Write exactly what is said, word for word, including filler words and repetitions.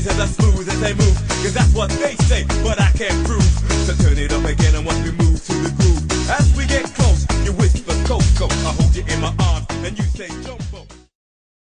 ladies as I smooth as they move, cause that's what they say, but I can't prove. So turn it up again and watch me move to the groove. As we get close, you whisper Coco, I hold you in my arms.